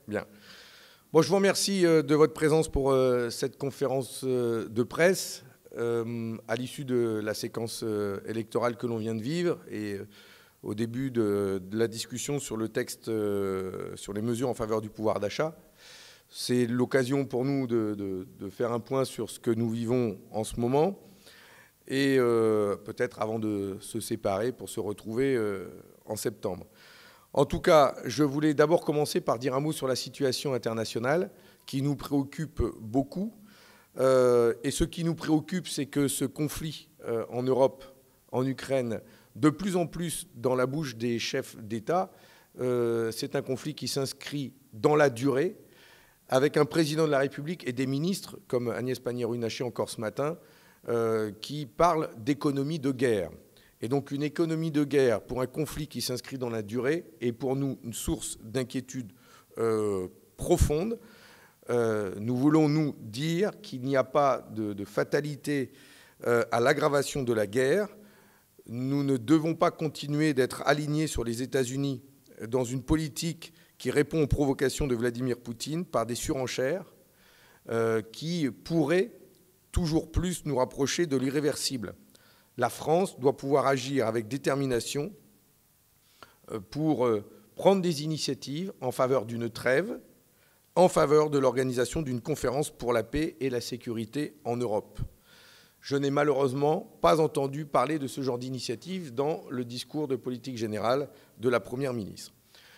Bien. Bon, je vous remercie de votre présence pour cette conférence de presse à l'issue de la séquence électorale que l'on vient de vivre et au début de la discussion sur le texte sur les mesures en faveur du pouvoir d'achat. C'est l'occasion pour nous de faire un point sur ce que nous vivons en ce moment et peut-être avant de se séparer pour se retrouver en septembre. En tout cas, je voulais d'abord commencer par dire un mot sur la situation internationale qui nous préoccupe beaucoup. Et ce qui nous préoccupe, c'est que ce conflit en Europe, en Ukraine, de plus en plus dans la bouche des chefs d'État, c'est un conflit qui s'inscrit dans la durée, avec un président de la République et des ministres, comme Agnès Pannier-Runacher encore ce matin, qui parlent d'économie de guerre. Et donc une économie de guerre pour un conflit qui s'inscrit dans la durée est pour nous une source d'inquiétude profonde. Nous voulons nous dire qu'il n'y a pas de fatalité à l'aggravation de la guerre. Nous ne devons pas continuer d'être alignés sur les États-Unis dans une politique qui répond aux provocations de Vladimir Poutine par des surenchères qui pourraient toujours plus nous rapprocher de l'irréversible. La France doit pouvoir agir avec détermination pour prendre des initiatives en faveur d'une trêve, en faveur de l'organisation d'une conférence pour la paix et la sécurité en Europe. Je n'ai malheureusement pas entendu parler de ce genre d'initiative dans le discours de politique générale de la Première ministre.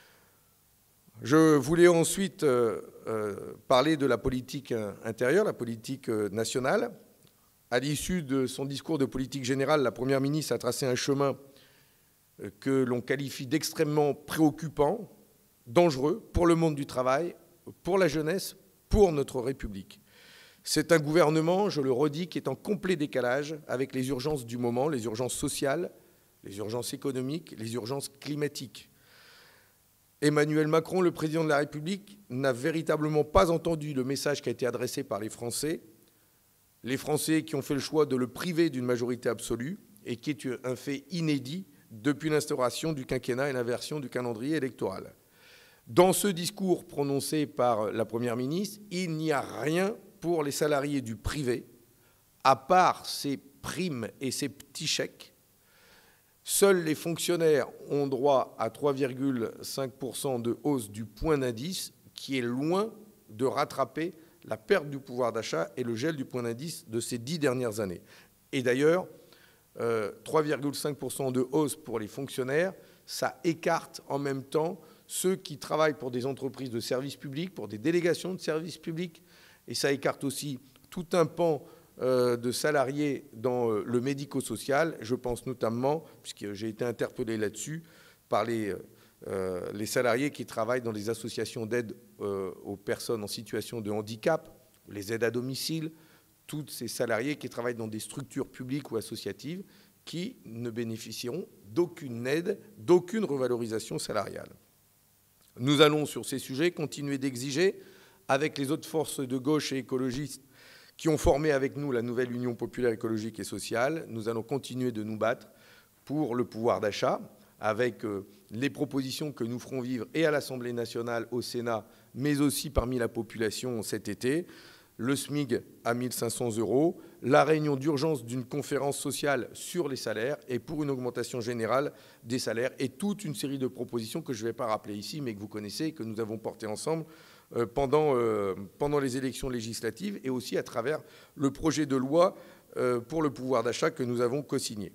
Je voulais ensuite parler de la politique intérieure, la politique nationale. À l'issue de son discours de politique générale, la Première ministre a tracé un chemin que l'on qualifie d'extrêmement préoccupant, dangereux pour le monde du travail, pour la jeunesse, pour notre République. C'est un gouvernement, je le redis, qui est en complet décalage avec les urgences du moment, les urgences sociales, les urgences économiques, les urgences climatiques. Emmanuel Macron, le président de la République, n'a véritablement pas entendu le message qui a été adressé par les Français qui ont fait le choix de le priver d'une majorité absolue et qui est un fait inédit depuis l'instauration du quinquennat et l'inversion du calendrier électoral. Dans ce discours prononcé par la Première ministre, il n'y a rien pour les salariés du privé, à part ces primes et ces petits chèques. Seuls les fonctionnaires ont droit à 3,5% de hausse du point d'indice, qui est loin de rattraper la perte du pouvoir d'achat et le gel du point d'indice de ces 10 dernières années. Et d'ailleurs, 3,5% de hausse pour les fonctionnaires, ça écarte en même temps ceux qui travaillent pour des entreprises de services publics, pour des délégations de services publics, et ça écarte aussi tout un pan de salariés dans le médico-social. Je pense notamment, puisque j'ai été interpellé là-dessus, par les salariés qui travaillent dans les associations d'aide aux personnes en situation de handicap, les aides à domicile, tous ces salariés qui travaillent dans des structures publiques ou associatives qui ne bénéficieront d'aucune aide, d'aucune revalorisation salariale. Nous allons, sur ces sujets, continuer d'exiger, avec les autres forces de gauche et écologistes qui ont formé avec nous la nouvelle Union populaire écologique et sociale, nous allons continuer de nous battre pour le pouvoir d'achat, avec les propositions que nous ferons vivre et à l'Assemblée nationale, au Sénat, mais aussi parmi la population cet été, le SMIC à 1 500 €, la réunion d'urgence d'une conférence sociale sur les salaires et pour une augmentation générale des salaires, et toute une série de propositions que je ne vais pas rappeler ici, mais que vous connaissez et que nous avons portées ensemble pendant les élections législatives et aussi à travers le projet de loi pour le pouvoir d'achat que nous avons co-signé.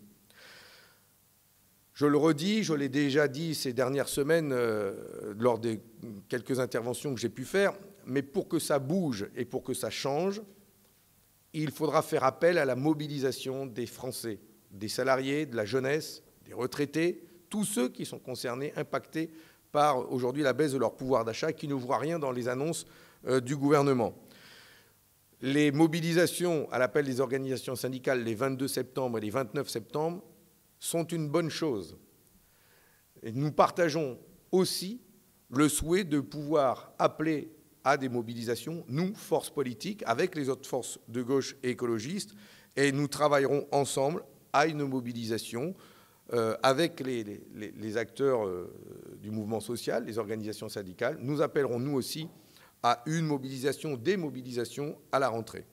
Je le redis, je l'ai déjà dit ces dernières semaines lors des quelques interventions que j'ai pu faire, mais pour que ça bouge et pour que ça change, il faudra faire appel à la mobilisation des Français, des salariés, de la jeunesse, des retraités, tous ceux qui sont concernés, impactés par aujourd'hui la baisse de leur pouvoir d'achat, qui ne voient rien dans les annonces du gouvernement. Les mobilisations à l'appel des organisations syndicales les 22 septembre et les 29 septembre sont une bonne chose. Et nous partageons aussi le souhait de pouvoir appeler à des mobilisations, nous, forces politiques, avec les autres forces de gauche et écologistes, et nous travaillerons ensemble à une mobilisation avec les acteurs du mouvement social, les organisations syndicales. Nous appellerons, nous aussi, à une mobilisation, des mobilisations à la rentrée.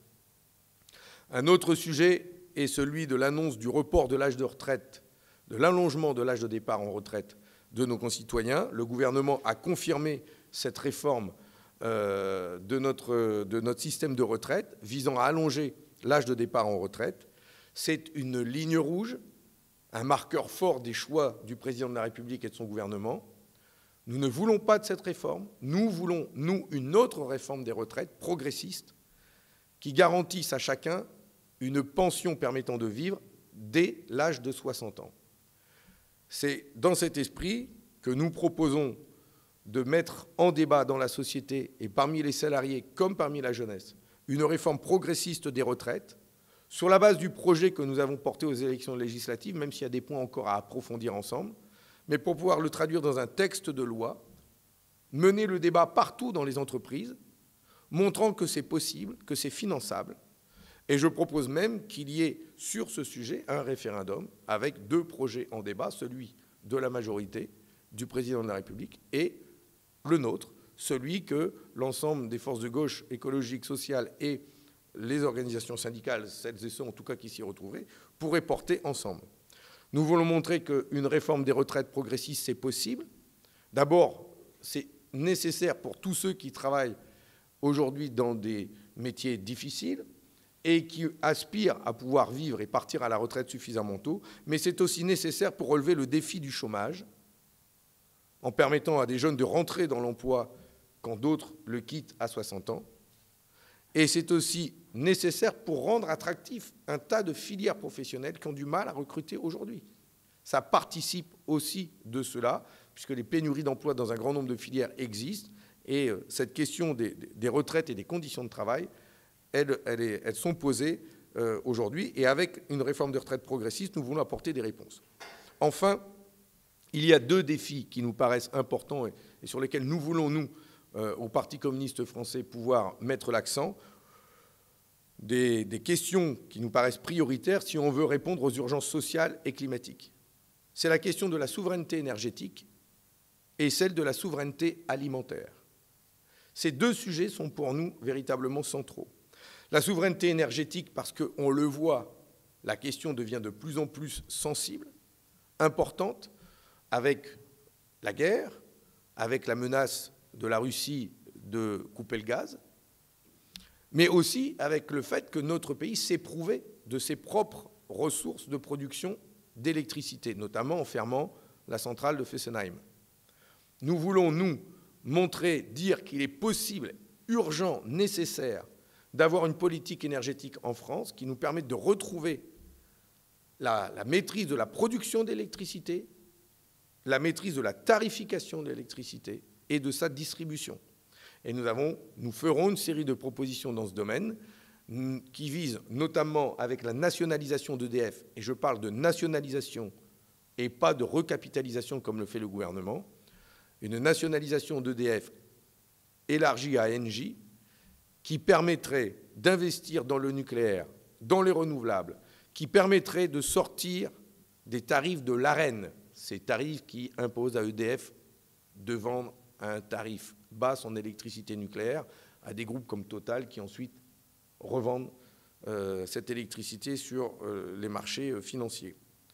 Un autre sujet est celui de l'annonce du report de l'âge de retraite, de l'allongement de l'âge de départ en retraite de nos concitoyens. Le gouvernement a confirmé cette réforme de notre système de retraite visant à allonger l'âge de départ en retraite. C'est une ligne rouge, un marqueur fort des choix du président de la République et de son gouvernement. Nous ne voulons pas de cette réforme. Nous voulons, nous, une autre réforme des retraites progressiste qui garantisse à chacun une pension permettant de vivre dès l'âge de 60 ans. C'est dans cet esprit que nous proposons de mettre en débat dans la société et parmi les salariés comme parmi la jeunesse une réforme progressiste des retraites sur la base du projet que nous avons porté aux élections législatives, même s'il y a des points encore à approfondir ensemble, mais pour pouvoir le traduire dans un texte de loi, mener le débat partout dans les entreprises, montrant que c'est possible, que c'est finançable. Et je propose même qu'il y ait sur ce sujet un référendum avec 2 projets en débat, celui de la majorité, du président de la République, et le nôtre, celui que l'ensemble des forces de gauche écologiques, sociales et les organisations syndicales, celles et ceux en tout cas qui s'y retrouveraient, pourraient porter ensemble. Nous voulons montrer qu'une réforme des retraites progressistes, c'est possible. D'abord, c'est nécessaire pour tous ceux qui travaillent aujourd'hui dans des métiers difficiles et qui aspirent à pouvoir vivre et partir à la retraite suffisamment tôt, mais c'est aussi nécessaire pour relever le défi du chômage, en permettant à des jeunes de rentrer dans l'emploi quand d'autres le quittent à 60 ans. Et c'est aussi nécessaire pour rendre attractif un tas de filières professionnelles qui ont du mal à recruter aujourd'hui. Ça participe aussi de cela, puisque les pénuries d'emploi dans un grand nombre de filières existent, et cette question des retraites et des conditions de travail, elles sont posées aujourd'hui, et avec une réforme de retraite progressiste, nous voulons apporter des réponses. Enfin, il y a 2 défis qui nous paraissent importants et sur lesquels nous voulons, nous, au Parti communiste français, pouvoir mettre l'accent. Des questions qui nous paraissent prioritaires si on veut répondre aux urgences sociales et climatiques. C'est la question de la souveraineté énergétique et celle de la souveraineté alimentaire. Ces 2 sujets sont pour nous véritablement centraux. La souveraineté énergétique, parce qu'on le voit, la question devient de plus en plus sensible, importante, avec la guerre, avec la menace de la Russie de couper le gaz, mais aussi avec le fait que notre pays s'est privé de ses propres ressources de production d'électricité, notamment en fermant la centrale de Fessenheim. Nous voulons, nous, montrer, dire qu'il est possible, urgent, nécessaire, d'avoir une politique énergétique en France qui nous permette de retrouver la maîtrise de la production d'électricité, la maîtrise de la tarification de l'électricité et de sa distribution. Et nous ferons une série de propositions dans ce domaine qui visent notamment avec la nationalisation d'EDF, et je parle de nationalisation et pas de recapitalisation comme le fait le gouvernement, une nationalisation d'EDF élargie à Engie qui permettrait d'investir dans le nucléaire, dans les renouvelables, qui permettrait de sortir des tarifs de l'Arenh, ces tarifs qui imposent à EDF de vendre à un tarif bas son électricité nucléaire à des groupes comme Total qui ensuite revendent cette électricité sur les marchés financiers.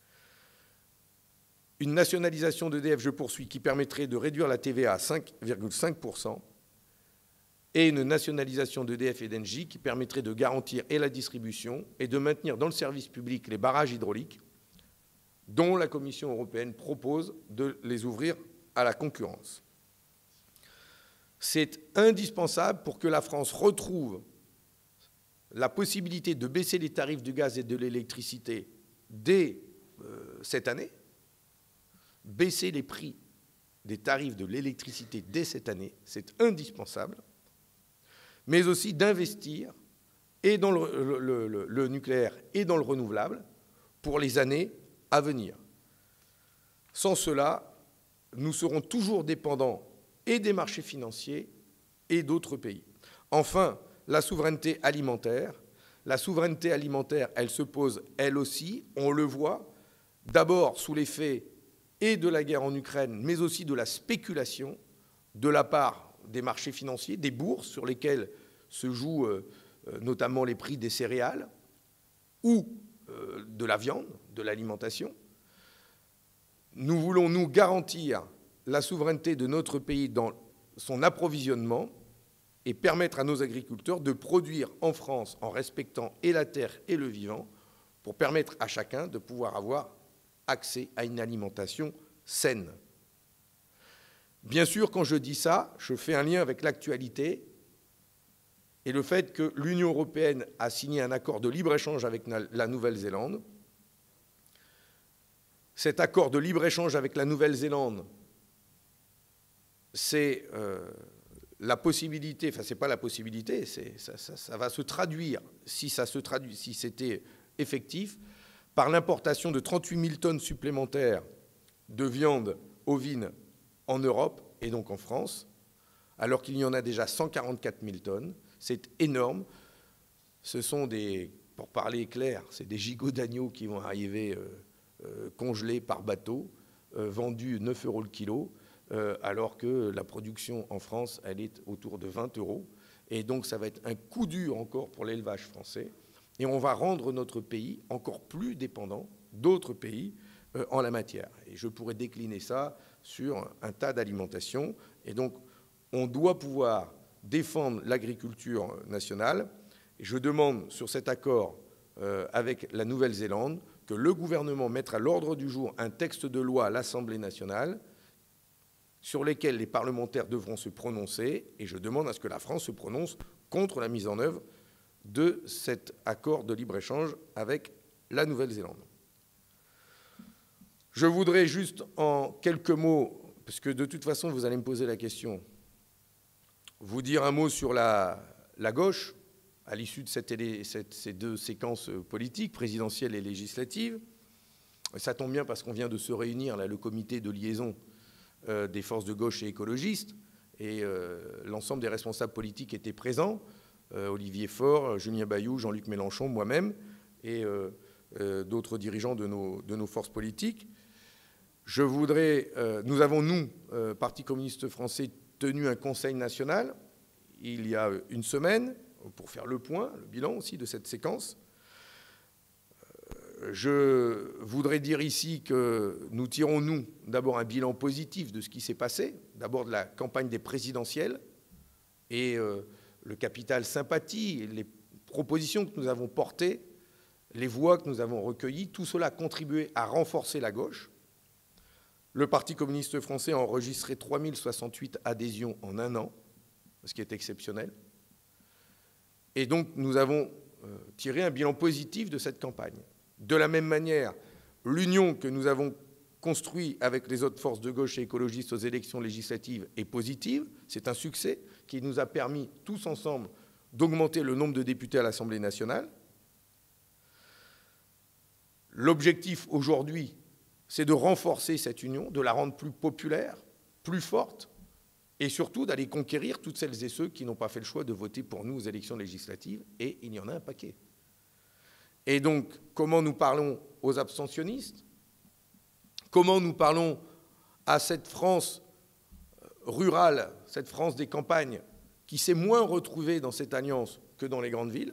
Une nationalisation d'EDF, je poursuis, qui permettrait de réduire la TVA à 5,5% et une nationalisation d'EDF et d'Engie qui permettrait de garantir et la distribution et de maintenir dans le service public les barrages hydrauliques dont la Commission européenne propose de les ouvrir à la concurrence. C'est indispensable pour que la France retrouve la possibilité de baisser les tarifs du gaz et de l'électricité dès cette année, baisser les prix des tarifs de l'électricité dès cette année, c'est indispensable, mais aussi d'investir et dans le nucléaire et dans le renouvelable pour les années à venir. Sans cela, nous serons toujours dépendants et des marchés financiers et d'autres pays. Enfin, la souveraineté alimentaire. La souveraineté alimentaire, elle se pose, elle aussi, on le voit, d'abord sous l'effet et de la guerre en Ukraine, mais aussi de la spéculation de la part des marchés financiers, des bourses sur lesquelles se jouent notamment les prix des céréales ou de la viande, de l'alimentation. Nous voulons, nous, garantir la souveraineté de notre pays dans son approvisionnement et permettre à nos agriculteurs de produire en France en respectant et la terre et le vivant pour permettre à chacun de pouvoir avoir accès à une alimentation saine. Bien sûr, quand je dis ça, je fais un lien avec l'actualité et le fait que l'Union européenne a signé un accord de libre-échange avec la Nouvelle-Zélande. Cet accord de libre-échange avec la Nouvelle-Zélande, c'est la possibilité, enfin, ce n'est pas la possibilité, ça va se traduire, si c'était effectif, par l'importation de 38 000 tonnes supplémentaires de viande ovine en Europe et donc en France, alors qu'il y en a déjà 144 000 tonnes. C'est énorme. Ce sont des, pour parler clair, c'est des gigots d'agneaux qui vont arriver congelés par bateau, vendus 9 € le kilo, alors que la production en France, elle est autour de 20 €. Et donc, ça va être un coup dur encore pour l'élevage français. Et on va rendre notre pays encore plus dépendant d'autres pays en la matière. Et je pourrais décliner ça sur un tas d'alimentations. Et donc, on doit pouvoir défendre l'agriculture nationale. Et je demande sur cet accord avec la Nouvelle-Zélande que le gouvernement mette à l'ordre du jour un texte de loi à l'Assemblée nationale sur lesquels les parlementaires devront se prononcer. Et je demande à ce que la France se prononce contre la mise en œuvre de cet accord de libre-échange avec la Nouvelle-Zélande. Je voudrais juste en quelques mots, parce que de toute façon vous allez me poser la question, vous dire un mot sur la gauche, à l'issue de ces deux séquences politiques, présidentielles et législatives. Ça tombe bien parce qu'on vient de se réunir, là, le comité de liaison des forces de gauche et écologistes, et l'ensemble des responsables politiques étaient présents. Olivier Faure, Julien Bayou, Jean-Luc Mélenchon, moi-même et d'autres dirigeants de nos forces politiques. Nous avons, nous, Parti communiste français, tenu un conseil national il y a une semaine pour faire le point, le bilan aussi de cette séquence. Je voudrais dire ici que nous tirons, nous, d'abord un bilan positif de ce qui s'est passé, d'abord de la campagne des présidentielles et le capital sympathie, les propositions que nous avons portées, les voix que nous avons recueillies, tout cela a contribué à renforcer la gauche. Le Parti communiste français a enregistré 3068 adhésions en un an, ce qui est exceptionnel. Et donc nous avons tiré un bilan positif de cette campagne. De la même manière, l'union que nous avons construite avec les autres forces de gauche et écologistes aux élections législatives est positive. C'est un succès qui nous a permis, tous ensemble, d'augmenter le nombre de députés à l'Assemblée nationale. L'objectif aujourd'hui, c'est de renforcer cette union, de la rendre plus populaire, plus forte, et surtout d'aller conquérir toutes celles et ceux qui n'ont pas fait le choix de voter pour nous aux élections législatives, et il y en a un paquet. Et donc, comment nous parlons aux abstentionnistes? Comment nous parlons à cette France rurale, cette France des campagnes, qui s'est moins retrouvée dans cette alliance que dans les grandes villes?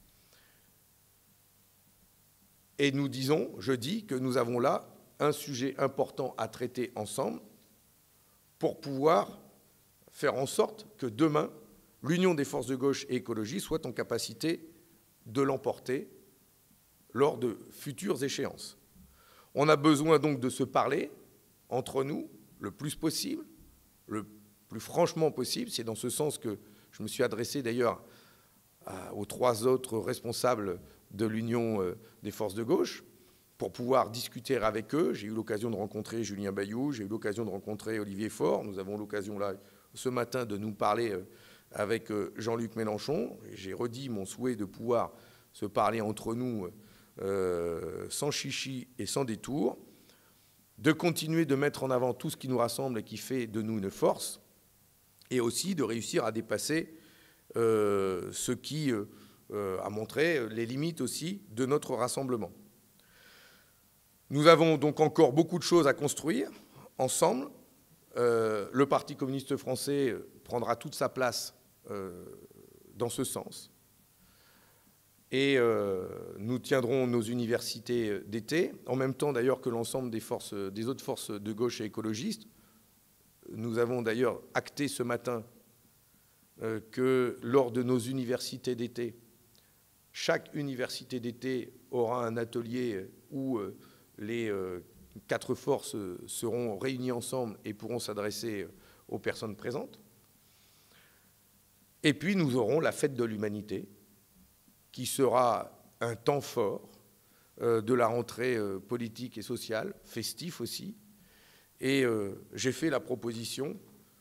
Et nous disons, je dis, que nous avons là un sujet important à traiter ensemble pour pouvoir faire en sorte que demain, l'union des forces de gauche et écologie soit en capacité de l'emporter lors de futures échéances. On a besoin donc de se parler entre nous le plus possible, le plus franchement possible. C'est dans ce sens que je me suis adressé d'ailleurs aux 3 autres responsables de l'union des forces de gauche pour pouvoir discuter avec eux. J'ai eu l'occasion de rencontrer Julien Bayou, j'ai eu l'occasion de rencontrer Olivier Faure. Nous avons l'occasion là ce matin de nous parler avec Jean-Luc Mélenchon. J'ai redit mon souhait de pouvoir se parler entre nous sans chichi et sans détour, de continuer de mettre en avant tout ce qui nous rassemble et qui fait de nous une force, et aussi de réussir à dépasser ce qui a montré les limites aussi de notre rassemblement. Nous avons donc encore beaucoup de choses à construire ensemble. Le Parti communiste français prendra toute sa place dans ce sens. Et nous tiendrons nos universités d'été, en même temps d'ailleurs que l'ensemble des autres forces de gauche et écologistes. Nous avons d'ailleurs acté ce matin que lors de nos universités d'été, chaque université d'été aura un atelier où les 4 forces seront réunies ensemble et pourront s'adresser aux personnes présentes. Et puis nous aurons la fête de l'humanité, qui sera un temps fort de la rentrée politique et sociale, festif aussi. Et j'ai fait la proposition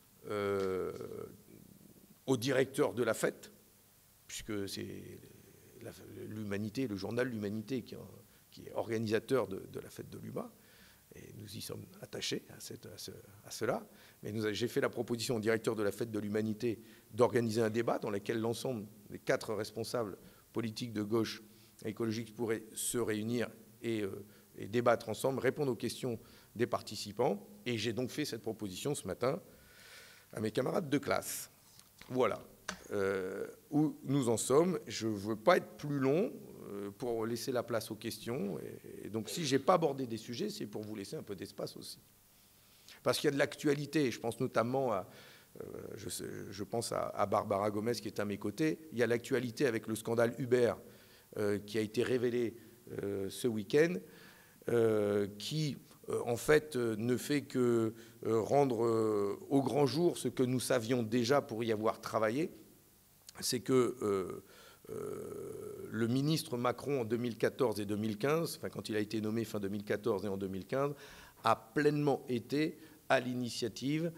au directeur de la fête, puisque c'est l'Humanité, le journal L'Humanité qui est organisateur de la fête de l'UMA, et nous y sommes attachés à cela. Mais j'ai fait la proposition au directeur de la fête de l'Humanité d'organiser un débat dans lequel l'ensemble des 4 responsables politiques de gauche et écologiques pourraient se réunir et débattre ensemble, répondre aux questions des participants. Et j'ai donc fait cette proposition ce matin à mes camarades de classe. Voilà où nous en sommes. Je ne veux pas être plus long pour laisser la place aux questions. Et donc si je n'ai pas abordé des sujets, c'est pour vous laisser un peu d'espace aussi. Parce qu'il y a de l'actualité. Je pense notamment à... je pense à Barbara Gomez qui est à mes côtés. Il y a l'actualité avec le scandale Uber qui a été révélé ce week-end, qui en fait ne fait que rendre au grand jour ce que nous savions déjà pour y avoir travaillé. C'est que le ministre Macron en 2014 et 2015, enfin quand il a été nommé fin 2014 et en 2015, a pleinement été à l'initiative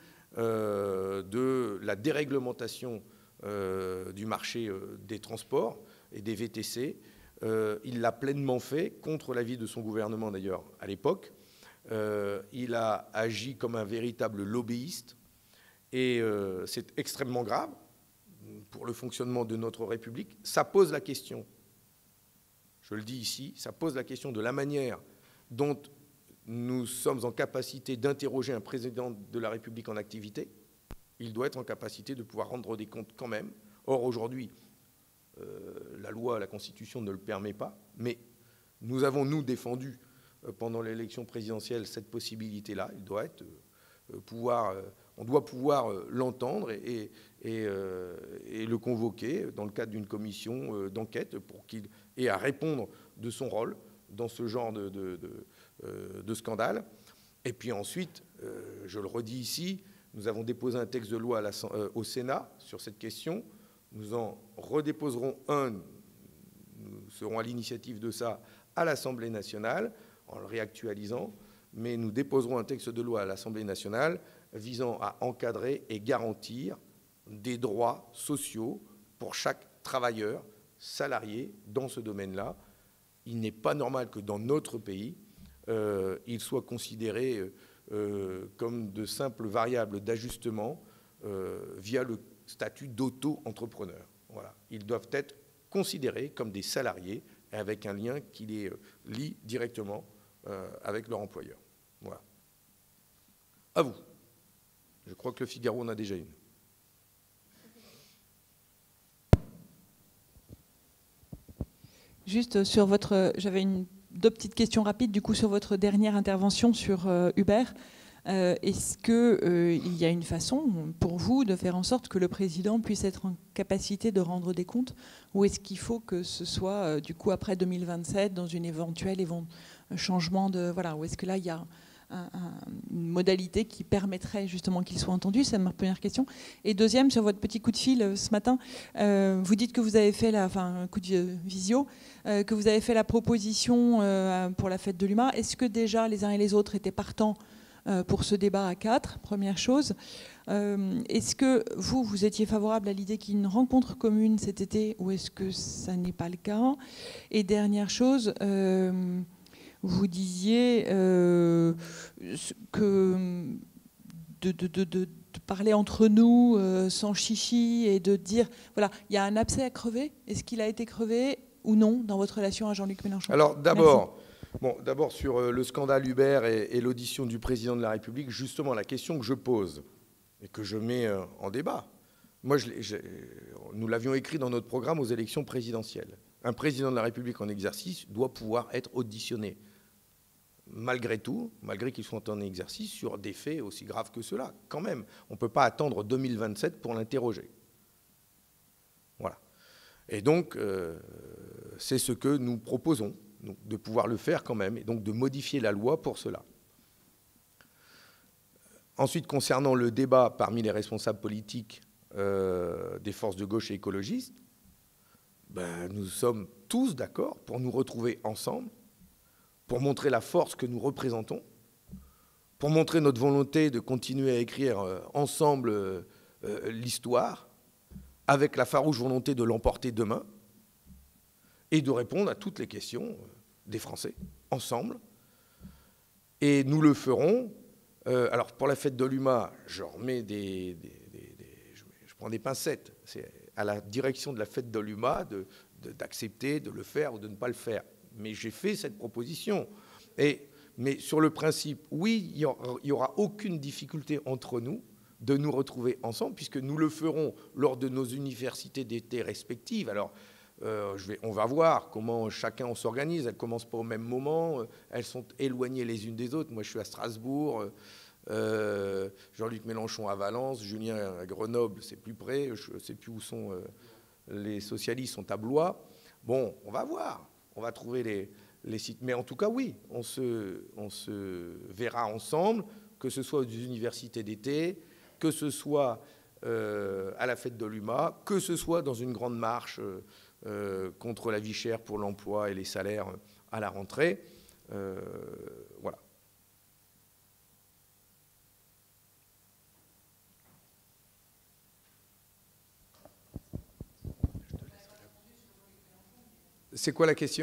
de la déréglementation du marché des transports et des VTC. Il l'a pleinement fait, contre l'avis de son gouvernement d'ailleurs à l'époque. Il a agi comme un véritable lobbyiste et c'est extrêmement grave pour le fonctionnement de notre République. Ça pose la question, je le dis ici, ça pose la question de la manière dont nous sommes en capacité d'interroger un président de la République en activité. Il doit être en capacité de pouvoir rendre des comptes quand même. Or, aujourd'hui, la loi, la Constitution ne le permet pas. Mais nous avons, nous, défendu pendant l'élection présidentielle cette possibilité-là. Il doit être, on doit pouvoir l'entendre et le convoquer dans le cadre d'une commission d'enquête pour qu'il ait à répondre de son rôle dans ce genre de scandale. Et puis ensuite, je le redis ici, nous avons déposé un texte de loi au Sénat sur cette question. Nous en redéposerons un, nous serons à l'initiative de ça à l'Assemblée nationale, en le réactualisant, mais nous déposerons un texte de loi à l'Assemblée nationale visant à encadrer et garantir des droits sociaux pour chaque travailleur, salarié dans ce domaine-là. Il n'est pas normal que dans notre pays, il soit considéré comme de simples variables d'ajustement via le statut d'auto-entrepreneur. Voilà. Ils doivent être considérés comme des salariés avec un lien qui les lie directement avec leur employeur. Voilà. À vous. Je crois que le Figaro en a déjà une. Juste sur votre... J'avais deux petites questions rapides, du coup, sur votre dernière intervention sur Uber. Est-ce qu'il y a une façon pour vous de faire en sorte que le président puisse être en capacité de rendre des comptes, ou est-ce qu'il faut que ce soit du coup après 2027 dans une éventuelle changement de... Voilà, ou est-ce que là il y a une modalité qui permettrait justement qu'il soit entendu? C'est ma première question. Et deuxième, sur votre petit coup de fil ce matin, vous dites que vous avez fait un coup de visio, que vous avez fait la proposition pour la fête de l'UMA. Est-ce que déjà les uns et les autres étaient partants pour ce débat à 4, première chose. Est-ce que vous étiez favorable à l'idée qu'il y ait une rencontre commune cet été, ou est-ce que ça n'est pas le cas? Et dernière chose, vous disiez que de parler entre nous sans chichi et de dire, voilà, il y a un abcès à crever. Est-ce qu'il a été crevé ou non dans votre relation à Jean-Luc Mélenchon? Alors d'abord, Bon, d'abord sur le scandale Uber et l'audition du président de la République, justement, la question que je pose et que je mets en débat, moi, nous l'avions écrit dans notre programme aux élections présidentielles. Un président de la République en exercice doit pouvoir être auditionné, malgré tout, malgré qu'il soit en exercice, sur des faits aussi graves que cela. Quand même, on ne peut pas attendre 2027 pour l'interroger. Voilà. Et donc, c'est ce que nous proposons, donc, de pouvoir le faire quand même, et donc de modifier la loi pour cela. Ensuite, concernant le débat parmi les responsables politiques des forces de gauche et écologistes, ben, nous sommes tous d'accord pour nous retrouver ensemble, pour montrer la force que nous représentons, pour montrer notre volonté de continuer à écrire ensemble l'histoire, avec la farouche volonté de l'emporter demain, et de répondre à toutes les questions des Français, ensemble. Et nous le ferons. Alors, pour la fête de l'UMA, je remets je prends des pincettes. C'est à la direction de la fête de l'UMA d'accepter de le faire ou de ne pas le faire. Mais j'ai fait cette proposition. Mais sur le principe, oui, il n'y aura aucune difficulté entre nous de nous retrouver ensemble, puisque nous le ferons lors de nos universités d'été respectives. Alors, on va voir comment chacun on s'organise. Elles ne commencent pas au même moment. Elles sont éloignées les unes des autres. Moi, je suis à Strasbourg. Jean-Luc Mélenchon à Valence. Julien à Grenoble, c'est plus près. Je ne sais plus où sont les socialistes, sont à Blois. Bon, on va voir. On va trouver les sites. Mais en tout cas, oui, on se verra ensemble, que ce soit aux universités d'été, que ce soit à la fête de l'UMA, que ce soit dans une grande marche contre la vie chère pour l'emploi et les salaires à la rentrée. Voilà. C'est quoi la question ?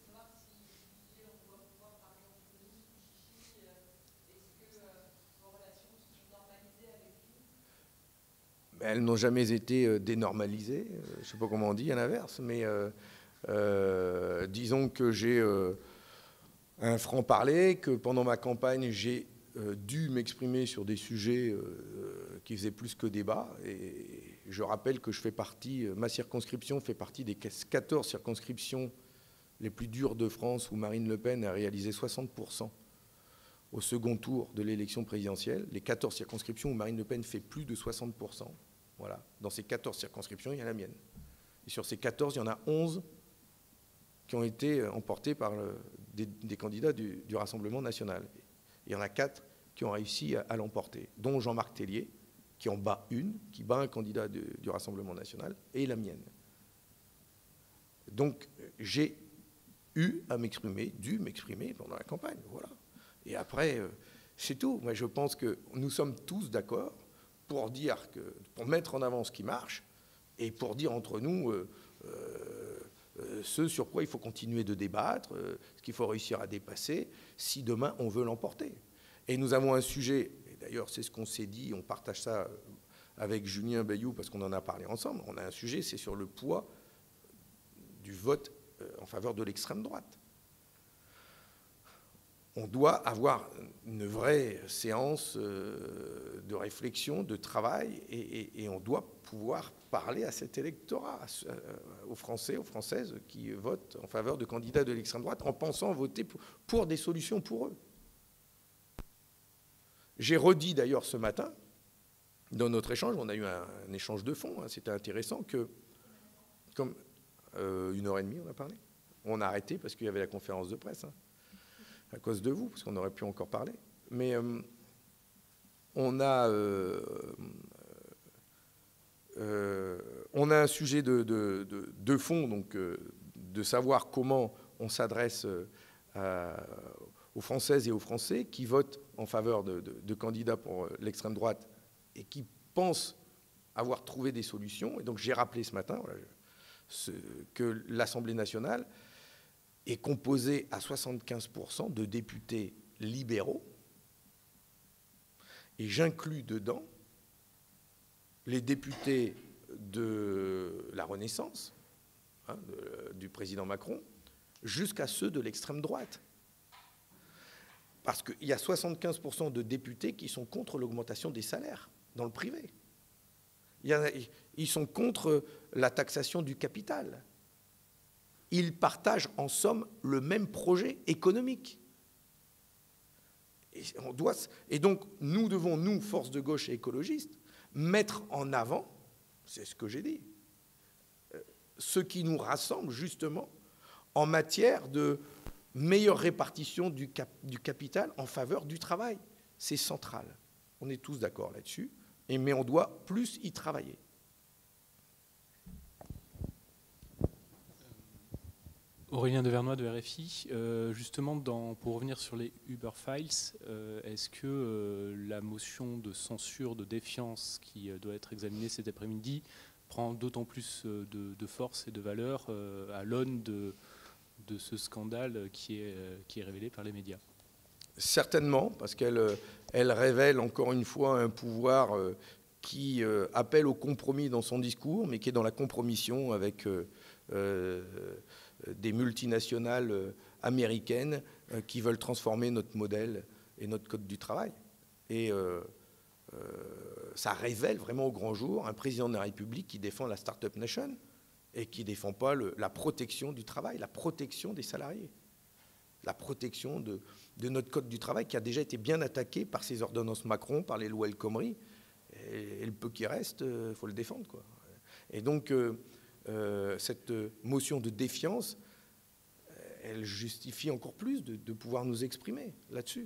Elles n'ont jamais été dénormalisées, je ne sais pas comment on dit à l'inverse, mais disons que j'ai un franc-parler, que pendant ma campagne, j'ai dû m'exprimer sur des sujets qui faisaient plus que débat. Et je rappelle que je fais partie, ma circonscription fait partie des 14 circonscriptions les plus dures de France où Marine Le Pen a réalisé 60% au second tour de l'élection présidentielle. Les 14 circonscriptions où Marine Le Pen fait plus de 60%. Voilà. Dans ces 14 circonscriptions, il y a la mienne. Et sur ces 14, il y en a 11 qui ont été emportés par des candidats du Rassemblement national. Il y en a 4 qui ont réussi à l'emporter, dont Jean-Marc Tellier, qui en bat une, qui bat un candidat du Rassemblement national, et la mienne. Donc, j'ai dû m'exprimer pendant la campagne. Voilà. Et après, c'est tout. Moi, je pense que nous sommes tous d'accord pour mettre en avant ce qui marche et pour dire entre nous ce sur quoi il faut continuer de débattre, ce qu'il faut réussir à dépasser si demain on veut l'emporter. Et nous avons un sujet, et d'ailleurs c'est ce qu'on s'est dit, on partage ça avec Julien Bayou parce qu'on en a parlé ensemble, on a un sujet, c'est sur le poids du vote en faveur de l'extrême droite. On doit avoir une vraie séance de réflexion, de travail, et on doit pouvoir parler à cet électorat, aux Français, aux Françaises qui votent en faveur de candidats de l'extrême droite en pensant voter pour des solutions pour eux. J'ai redit d'ailleurs ce matin, dans notre échange, on a eu un échange de fond, hein, c'était intéressant, que comme 1h30 on a parlé, on a arrêté parce qu'il y avait la conférence de presse, hein, à cause de vous, parce qu'on aurait pu encore parler. Mais on a un sujet de fond, donc de savoir comment on s'adresse aux Françaises et aux Français qui votent en faveur de candidats pour l'extrême droite et qui pensent avoir trouvé des solutions. Et donc j'ai rappelé ce matin voilà, que l'Assemblée nationale est composée à 75% de députés libéraux, et j'inclus dedans les députés de la Renaissance, hein, du président Macron, jusqu'à ceux de l'extrême droite, Parce qu'il y a 75% de députés qui sont contre l'augmentation des salaires dans le privé. Ils sont contre la taxation du capital. Ils partagent en somme le même projet économique. Et donc, nous devons, nous, force de gauche et écologistes, mettre en avant, c'est ce que j'ai dit, ce qui nous rassemble justement en matière de meilleure répartition du capital en faveur du travail. C'est central. On est tous d'accord là-dessus, mais on doit plus y travailler. Aurélien Devernois de RFI. Justement, pour revenir sur les Uber Files, est-ce que la motion de censure de défiance qui doit être examinée cet après-midi prend d'autant plus de force et de valeur à l'aune de ce scandale qui est révélé par les médias? Certainement, parce qu'elle révèle encore une fois un pouvoir qui appelle au compromis dans son discours, mais qui est dans la compromission avec des multinationales américaines qui veulent transformer notre modèle et notre code du travail. Et ça révèle vraiment au grand jour un président de la République qui défend la Startup Nation et qui ne défend pas la protection du travail, la protection des salariés, la protection de notre code du travail qui a déjà été bien attaqué par ces ordonnances Macron, par les lois El Khomri. Et le peu qui reste, il faut le défendre, quoi. Et donc, cette motion de défiance, elle justifie encore plus de pouvoir nous exprimer là-dessus.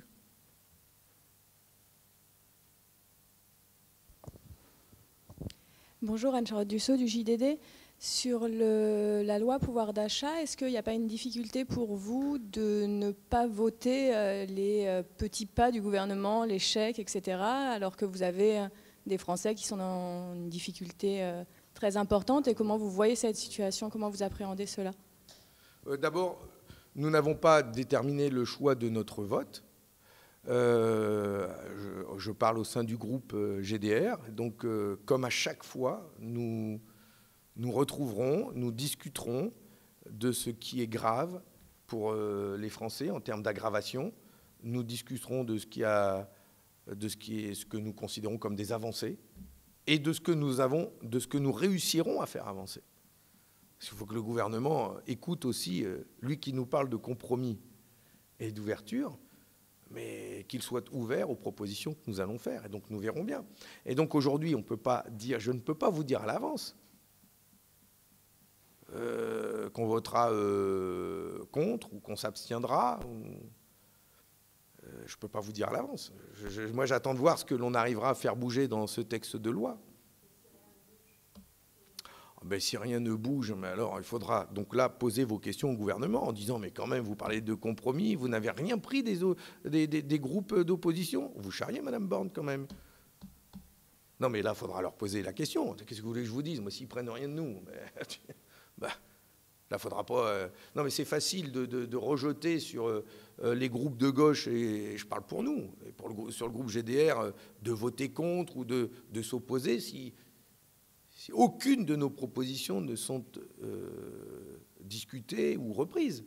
Bonjour, Anne-Charlotte Dussault du JDD. Sur la loi pouvoir d'achat, est-ce qu'il n'y a pas une difficulté pour vous de ne pas voter les petits pas du gouvernement, les chèques, etc., alors que vous avez des Français qui sont dans une difficulté très importante? Et comment vous voyez cette situation? Comment vous appréhendez cela? D'abord, nous n'avons pas déterminé le choix de notre vote. Je parle au sein du groupe GDR. Donc, comme à chaque fois, nous retrouverons, nous discuterons de ce qui est grave pour les Français en termes d'aggravation. Nous discuterons de ce que nous considérons comme des avancées et de ce que nous réussirons à faire avancer. Parce qu'il faut que le gouvernement écoute aussi, lui qui nous parle de compromis et d'ouverture, mais qu'il soit ouvert aux propositions que nous allons faire. Et donc nous verrons bien. Et donc aujourd'hui, je ne peux pas vous dire à l'avance qu'on votera contre ou qu'on s'abstiendra. Je ne peux pas vous dire à l'avance. Moi, j'attends de voir ce que l'on arrivera à faire bouger dans ce texte de loi. Ben, si rien ne bouge, mais alors il faudra donc là poser vos questions au gouvernement en disant mais quand même vous parlez de compromis, vous n'avez rien pris des groupes d'opposition. Vous charriez Madame Borne quand même. Non mais là il faudra leur poser la question. Qu'est-ce que vous voulez que je vous dise? Moi s'ils prennent rien de nous, ben, là faudra pas. Non mais c'est facile de rejeter sur les groupes de gauche et je parle pour nous et sur le groupe GDR de voter contre ou de s'opposer si aucune de nos propositions ne sont discutées ou reprises.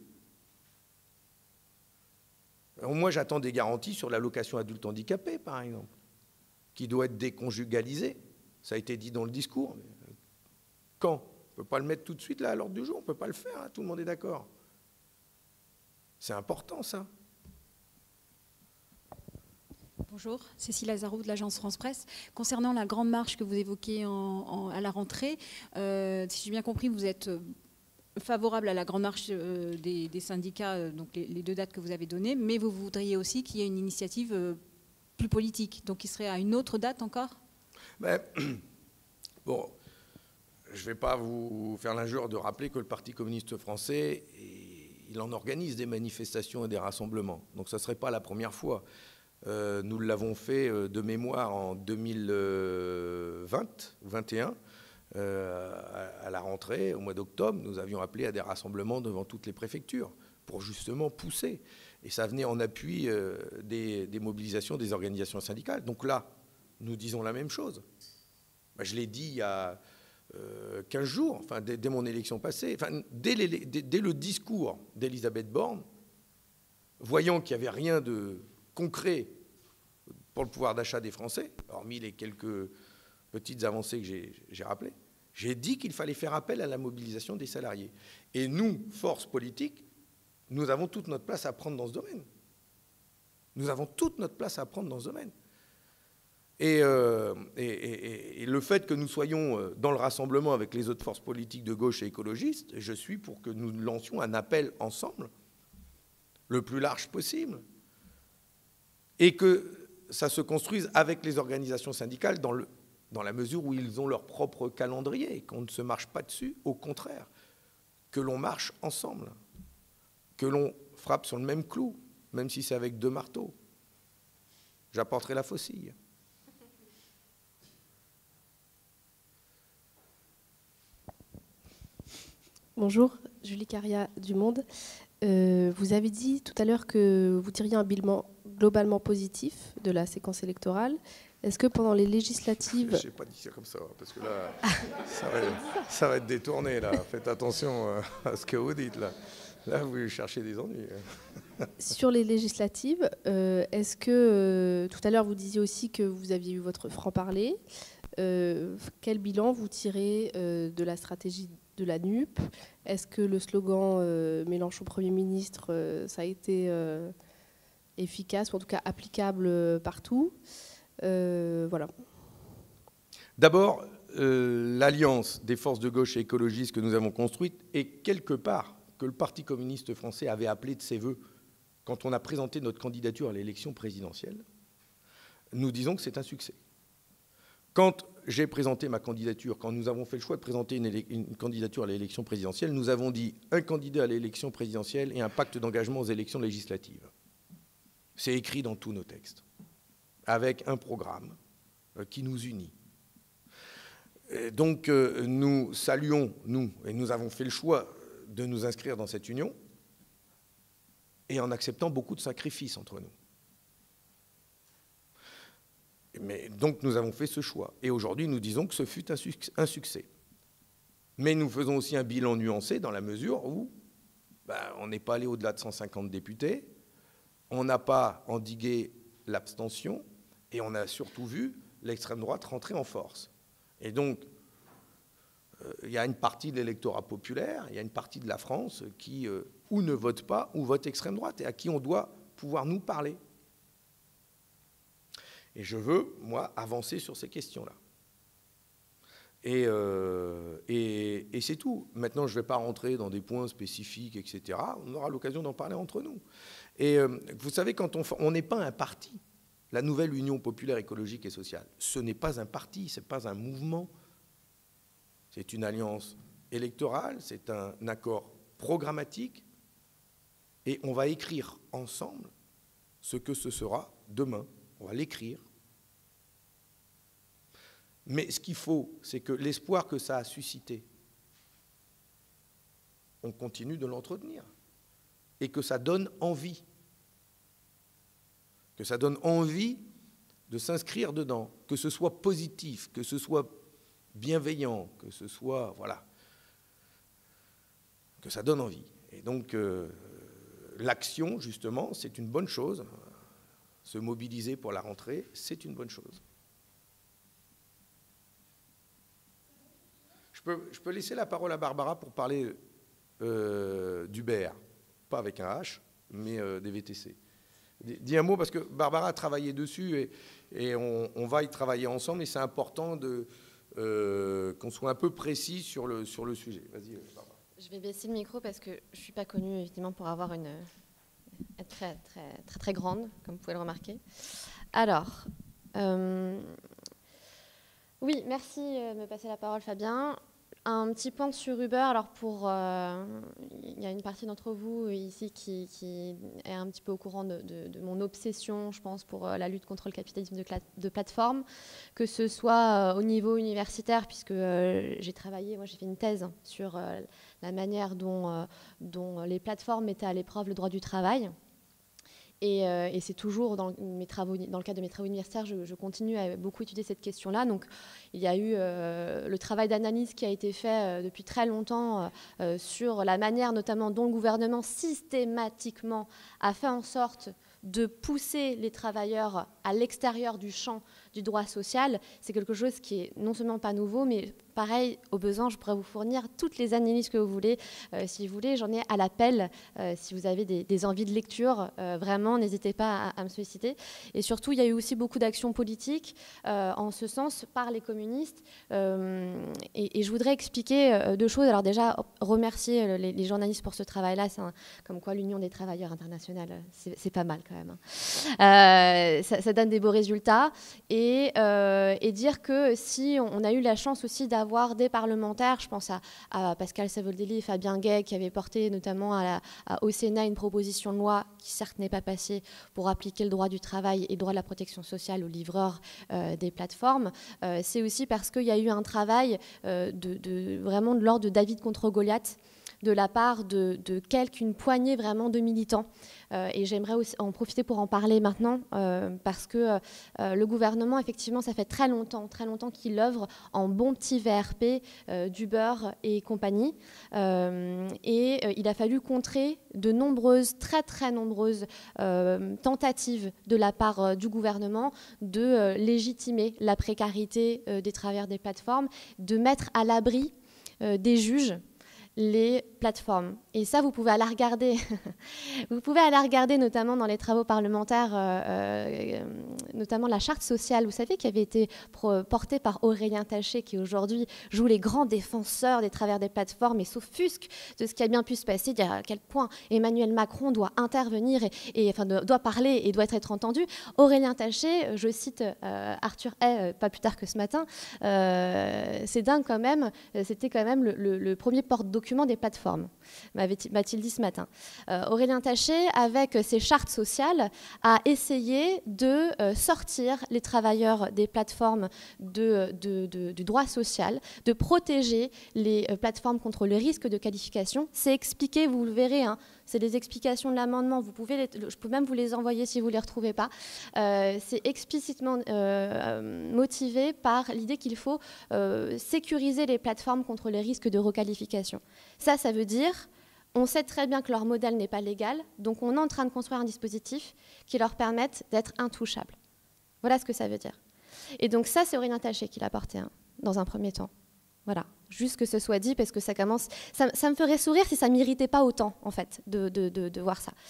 Alors moi, j'attends des garanties sur l'allocation adulte handicapé, par exemple, qui doit être déconjugalisée. Ça a été dit dans le discours. Mais quand? On ne peut pas le mettre tout de suite là à l'ordre du jour, on ne peut pas le faire, hein, tout le monde est d'accord. C'est important, ça. Bonjour, Cécile Lazaro de l'agence France Presse. Concernant la grande marche que vous évoquez à la rentrée, si j'ai bien compris, vous êtes favorable à la grande marche des syndicats, donc les deux dates que vous avez données, mais vous voudriez aussi qu'il y ait une initiative plus politique, donc qui serait à une autre date encore? Bon, je ne vais pas vous faire l'injure de rappeler que le Parti communiste français, il en organise des manifestations et des rassemblements, donc ça ne serait pas la première fois. Nous l'avons fait de mémoire en 2020 ou 2021, à la rentrée, au mois d'octobre, nous avions appelé à des rassemblements devant toutes les préfectures pour justement pousser. Et ça venait en appui des mobilisations des organisations syndicales. Donc là, nous disons la même chose. Je l'ai dit il y a 15 jours, enfin, dès mon élection passée, enfin, dès le discours d'Elisabeth Borne, voyant qu'il n'y avait rien de concret pour le pouvoir d'achat des Français, hormis les quelques petites avancées que j'ai rappelées, j'ai dit qu'il fallait faire appel à la mobilisation des salariés. Et nous, force politique, nous avons toute notre place à prendre dans ce domaine. Nous avons toute notre place à prendre dans ce domaine. Et le fait que nous soyons dans le rassemblement avec les autres forces politiques de gauche et écologistes, je suis pour que nous lancions un appel ensemble, le plus large possible, et que ça se construise avec les organisations syndicales dans la mesure où ils ont leur propre calendrier, et qu'on ne se marche pas dessus, au contraire, que l'on marche ensemble, que l'on frappe sur le même clou, même si c'est avec 2 marteaux. J'apporterai la faucille. Bonjour, Julie Caria du Monde. Vous avez dit tout à l'heure que vous tiriez un bilan globalement positif de la séquence électorale. Est-ce que pendant les législatives... Je n'ai pas dit ça comme ça, parce que là, ça va être détourné. Là. Faites attention à ce que vous dites. Là, vous cherchez des ennuis. Sur les législatives, est-ce que... tout à l'heure, vous disiez aussi que vous aviez eu votre franc-parler. Quel bilan vous tirez de la stratégie de la NUP? Est-ce que le slogan Mélenchon Premier ministre, ça a été efficace, ou en tout cas applicable partout? Voilà. D'abord, l'alliance des forces de gauche et écologistes que nous avons construite est quelque part que le Parti communiste français avait appelé de ses voeux quand on a présenté notre candidature à l'élection présidentielle. Nous disons que c'est un succès. Quand j'ai présenté ma candidature, quand nous avons fait le choix de présenter une candidature à l'élection présidentielle, nous avons dit un candidat à l'élection présidentielle et un pacte d'engagement aux élections législatives. C'est écrit dans tous nos textes, avec un programme qui nous unit. Et donc nous saluons, et nous avons fait le choix de nous inscrire dans cette union, et en acceptant beaucoup de sacrifices entre nous. Mais donc nous avons fait ce choix. Et aujourd'hui, nous disons que ce fut un succès. Mais nous faisons aussi un bilan nuancé dans la mesure où on n'est pas allé au-delà de 150 députés, on n'a pas endigué l'abstention, et on a surtout vu l'extrême droite rentrer en force. Et donc, il y a une partie de l'électorat populaire, il y a une partie de la France qui ou ne vote pas ou vote extrême droite, et à qui on doit pouvoir nous parler. Et je veux, moi, avancer sur ces questions-là. Et c'est tout. Maintenant, je ne vais pas rentrer dans des points spécifiques, etc. On aura l'occasion d'en parler entre nous. Et vous savez, quand on n'est pas un parti, la nouvelle Union populaire écologique et sociale, ce n'est pas un parti, ce n'est pas un mouvement. C'est une alliance électorale, c'est un accord programmatique. Et on va écrire ensemble ce que ce sera demain. On va l'écrire. Mais ce qu'il faut, c'est que l'espoir que ça a suscité, on continue de l'entretenir. Et que ça donne envie. Que ça donne envie de s'inscrire dedans. Que ce soit positif, que ce soit bienveillant, que ce soit... Voilà. Que ça donne envie. Et donc, l'action, justement, c'est une bonne chose. Se mobiliser pour la rentrée, c'est une bonne chose. Je peux laisser la parole à Barbara pour parler d'Uber, pas avec un H, mais des VTC. Dis un mot, parce que Barbara a travaillé dessus et on va y travailler ensemble, et c'est important qu'on soit un peu précis sur le sujet. Vas-y, Barbara. Je vais baisser le micro parce que je ne suis pas connue, évidemment, pour avoir être très, très, très, très grande, comme vous pouvez le remarquer. Alors, oui, merci de me passer la parole, Fabien. Un petit point sur Uber. Alors, il y a une partie d'entre vous ici qui est un petit peu au courant de mon obsession, je pense, pour la lutte contre le capitalisme de plateforme, que ce soit au niveau universitaire, puisque j'ai travaillé, moi j'ai fait une thèse sur la manière dont les plateformes mettaient à l'épreuve le droit du travail. Et c'est toujours dans le cadre de mes travaux universitaires, je continue à beaucoup étudier cette question-là. Donc, il y a eu le travail d'analyse qui a été fait depuis très longtemps sur la manière notamment dont le gouvernement systématiquement a fait en sorte de pousser les travailleurs à l'extérieur du champ du droit social, c'est quelque chose qui est non seulement pas nouveau, mais pareil, au besoin, je pourrais vous fournir toutes les analyses que vous voulez. Si vous voulez, j'en ai à l'appel. Si vous avez des envies de lecture, vraiment, n'hésitez pas à me solliciter. Et surtout, il y a eu aussi beaucoup d'actions politiques en ce sens par les communistes. Et je voudrais expliquer deux choses. Alors déjà, remercier les journalistes pour ce travail-là. Comme quoi l'Union des travailleurs internationale, c'est pas mal quand même. Ça donne des beaux résultats. Et dire que si on a eu la chance aussi d'avoir des parlementaires, je pense à Pascal Savoldelli et Fabien Gay, qui avaient porté notamment au Sénat une proposition de loi qui certes n'est pas passée pour appliquer le droit du travail et le droit de la protection sociale aux livreurs des plateformes. C'est aussi parce qu'il y a eu un travail vraiment de l'ordre de David contre Goliath, de la part de une poignée vraiment de militants. Et j'aimerais aussi en profiter pour en parler maintenant, parce que le gouvernement, effectivement, ça fait très longtemps qu'il œuvre en bon petit VRP d'Uber et compagnie. Et il a fallu contrer de nombreuses, très nombreuses tentatives de la part du gouvernement de légitimer la précarité des travailleurs des plateformes, de mettre à l'abri des juges les plateformes. Et ça, vous pouvez aller regarder. Vous pouvez aller regarder notamment dans les travaux parlementaires, notamment la charte sociale, vous savez, qui avait été portée par Aurélien Taché, qui aujourd'hui joue les grands défenseurs des travailleurs des plateformes et s'offusque de ce qui a bien pu se passer, dire à quel point Emmanuel Macron doit intervenir enfin, doit parler et doit être entendu. Aurélien Taché, je cite Arthur Hay, pas plus tard que ce matin, c'est dingue quand même, c'était quand même le premier porte-document des plateformes, m'a-t-il dit ce matin. Aurélien Taché, avec ses chartes sociales, a essayé de sortir les travailleurs des plateformes du droit social, de protéger les plateformes contre le risque de qualification. C'est expliqué, vous le verrez, hein, c'est les explications de l'amendement, je peux même vous les envoyer si vous ne les retrouvez pas. C'est explicitement motivé par l'idée qu'il faut sécuriser les plateformes contre les risques de requalification. Ça veut dire, on sait très bien que leur modèle n'est pas légal, donc on est en train de construire un dispositif qui leur permette d'être intouchables. Voilà ce que ça veut dire. Et donc ça, c'est Aurélien Taché qui l'a porté dans un premier temps. Voilà, juste que ce soit dit, parce que ça commence... Ça me ferait sourire si ça ne m'irritait pas autant, en fait, de voir ça.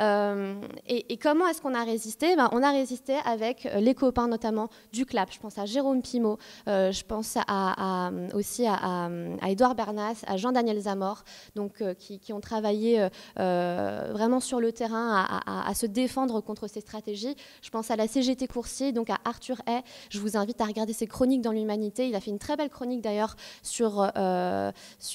Et comment est-ce qu'on a résisté ? On a résisté avec les copains, notamment, du CLAP. Je pense à Jérôme Pimot, je pense aussi à Édouard Bernas, à Jean-Daniel Zamor, donc, qui ont travaillé vraiment sur le terrain à se défendre contre ces stratégies. Je pense à la CGT Coursier, donc à Arthur Hay. Je vous invite à regarder ses chroniques dans l'Humanité. Il a fait une très belle chronique, d'ailleurs, sur la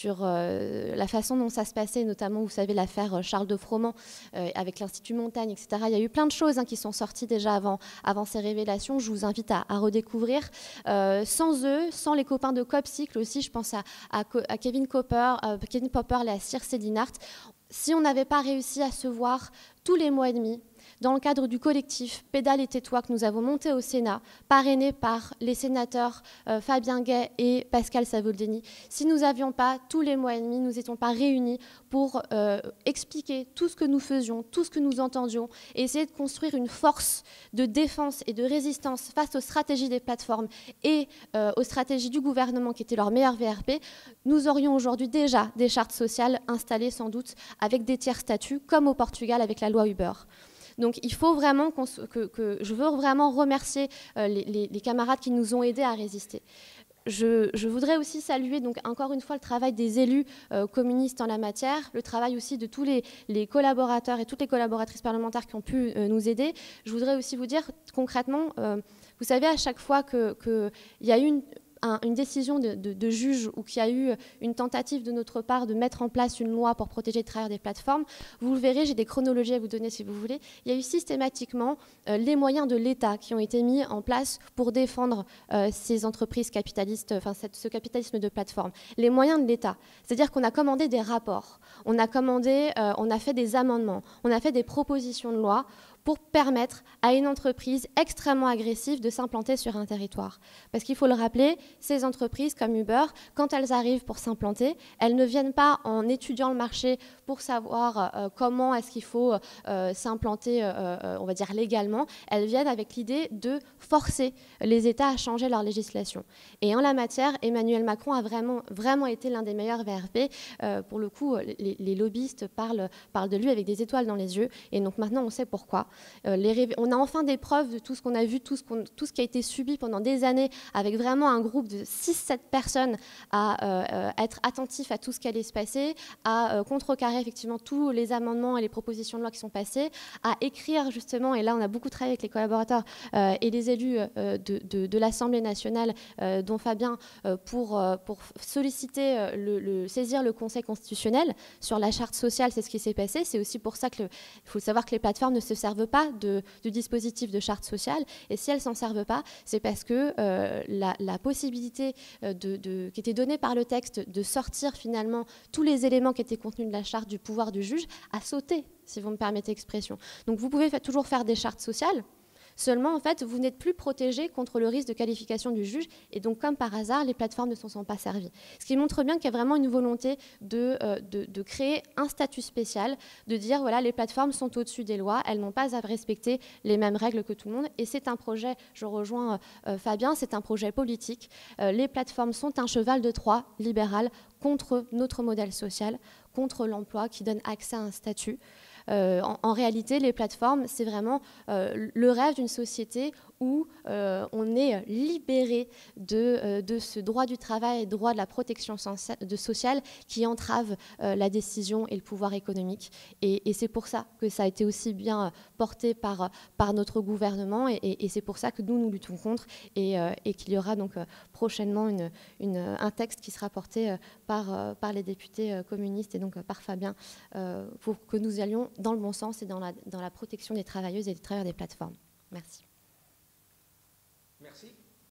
façon dont ça se passait, notamment, vous savez, l'affaire Charles de Froment avec l'Institut Montaigne, etc. Il y a eu plein de choses qui sont sorties déjà avant ces révélations. Je vous invite à redécouvrir. Sans eux, sans les copains de Copcycle aussi, je pense à Kevin Popper et à Circe Dinart, si on n'avait pas réussi à se voir tous les mois et demi, dans le cadre du collectif Pédale et tais-toi que nous avons monté au Sénat, parrainé par les sénateurs Fabien Gay et Pascal Savoldelli, si nous n'avions pas tous les mois et demi, nous n'étions pas réunis pour expliquer tout ce que nous faisions, tout ce que nous entendions, et essayer de construire une force de défense et de résistance face aux stratégies des plateformes et aux stratégies du gouvernement qui étaient leur meilleur VRP, nous aurions aujourd'hui déjà des chartes sociales installées sans doute avec des tiers statuts, comme au Portugal avec la loi Uber. Donc il faut vraiment je veux vraiment remercier les camarades qui nous ont aidés à résister. Je voudrais aussi saluer, donc, encore une fois, le travail des élus communistes en la matière, le travail aussi de tous les collaborateurs et toutes les collaboratrices parlementaires qui ont pu nous aider. Je voudrais aussi vous dire concrètement, vous savez, à chaque fois qu'il y a eu une décision de juge ou qu'il y a eu une tentative de notre part de mettre en place une loi pour protéger les travailleurs des plateformes, vous le verrez, j'ai des chronologies à vous donner si vous voulez, il y a eu systématiquement les moyens de l'État qui ont été mis en place pour défendre ces entreprises capitalistes, enfin ce capitalisme de plateforme. Les moyens de l'État, c'est-à-dire qu'on a commandé des rapports, on a fait des amendements, on a fait des propositions de loi pour permettre à une entreprise extrêmement agressive de s'implanter sur un territoire. Parce qu'il faut le rappeler, ces entreprises comme Uber, quand elles arrivent pour s'implanter, elles ne viennent pas en étudiant le marché pour savoir comment est-ce qu'il faut s'implanter, on va dire légalement. Elles viennent avec l'idée de forcer les États à changer leur législation. Et en la matière, Emmanuel Macron a vraiment été l'un des meilleurs VRP. Pour le coup, les lobbyistes parlent de lui avec des étoiles dans les yeux. Et donc maintenant, on sait pourquoi. On a enfin des preuves de tout ce qu'on a vu, tout ce qui a été subi pendant des années, avec vraiment un groupe de 6-7 personnes à être attentifs à tout ce qui allait se passer, à contrecarrer effectivement tous les amendements et les propositions de loi qui sont passées, à écrire justement, et là on a beaucoup travaillé avec les collaborateurs et les élus de l'Assemblée nationale, dont Fabien, pour solliciter, saisir le Conseil constitutionnel sur la charte sociale. C'est ce qui s'est passé. C'est aussi pour ça qu'il faut savoir que les plateformes ne se servent pas du dispositif de charte sociale. Et si elles ne s'en servent pas, c'est parce que la possibilité qui était donnée par le texte de sortir finalement tous les éléments qui étaient contenus de la charte du pouvoir du juge a sauté, si vous me permettez l'expression. Donc vous pouvez toujours faire des chartes sociales. Seulement, en fait, vous n'êtes plus protégé contre le risque de qualification du juge. Et donc, comme par hasard, les plateformes ne s'en sont pas servies. Ce qui montre bien qu'il y a vraiment une volonté de créer un statut spécial, de dire, voilà, les plateformes sont au-dessus des lois, elles n'ont pas à respecter les mêmes règles que tout le monde. Et c'est un projet, je rejoins Fabien, c'est un projet politique. Les plateformes sont un cheval de Troie libéral contre notre modèle social, contre l'emploi qui donne accès à un statut. En réalité, les plateformes, c'est vraiment le rêve d'une société où on est libéré de ce droit du travail et droit de la protection sociale qui entrave la décision et le pouvoir économique. Et c'est pour ça que ça a été aussi bien porté par notre gouvernement et c'est pour ça que nous luttons contre et qu'il y aura donc prochainement un texte qui sera porté par les députés communistes et donc par Fabien pour que nous allions dans le bon sens et dans la protection des travailleuses et des travailleurs des plateformes. Merci.